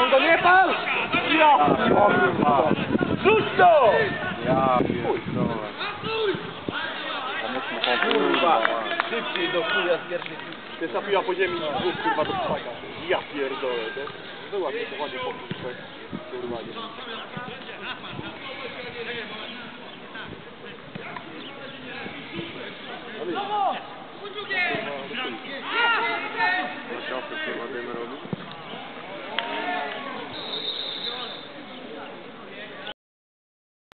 pal go, nie pal! Ja! O kurwa! Rzuć to! Ja pierdolę. Kurwa! Szybciej do chuja z pierwszej piłki. Pierwsza piła po ziemi, dwóch kurwa do psaka. Ja pierdolę, to była to ładnie po kurwa.